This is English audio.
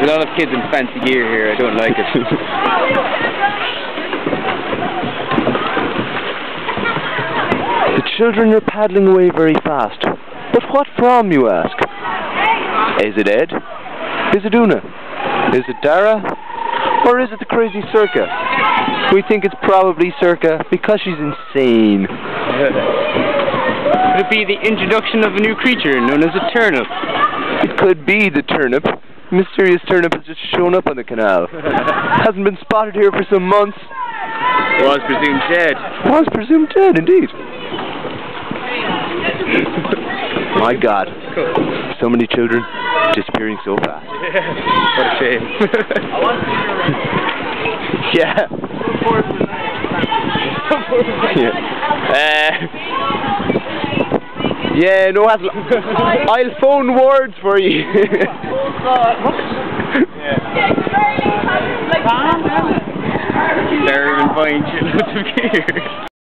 lot of kids in fancy gear here. I don't like it. The children are paddling away very fast. But what from, you ask? Is it Ed? Is it Una? Is it Dara? Or is it the crazy Circa? We think it's probably Circa because she's insane. Could it be the introduction of a new creature known as a turnip? It could be the turnip. Mysterious turnip has just shown up on the canal. Hasn't been spotted here for some months. Was presumed dead. Was presumed dead, indeed. My God. So many children disappearing so fast. What a shame. Yeah. Yeah, no hassle. I'll phone words for you. They're even buying shitloads of gear.